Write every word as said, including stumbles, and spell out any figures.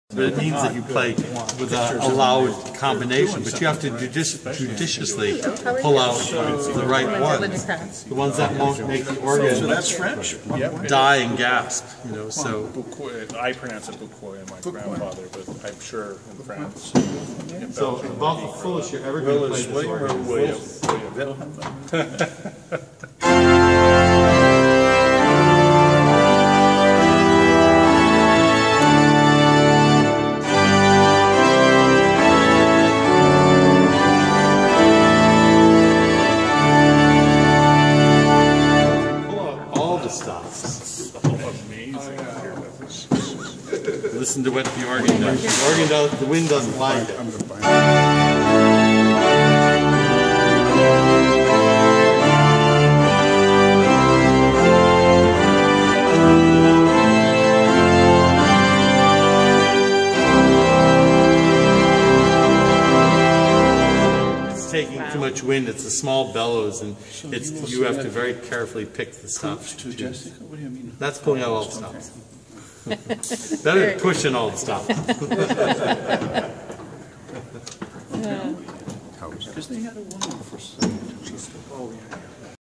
But it means that you play with a, a loud combination, but you have to judici judiciously pull out the right ones, the ones that won't make the organ so that's French. die and gasp. You know, so I pronounce it Boucoy, my grandfather, but I'm sure in France. So about the fullest you're ever going to play this organ. William. Listen to what the organ does. The organ does, the wind doesn't like it. It's taking too much wind. It's a small bellows, and it's you have to very carefully pick the stops. To Jessica? What do you mean? That's pulling out all the stops. Better than pushing all the stuff. Because they had a woman for some. Oh, yeah.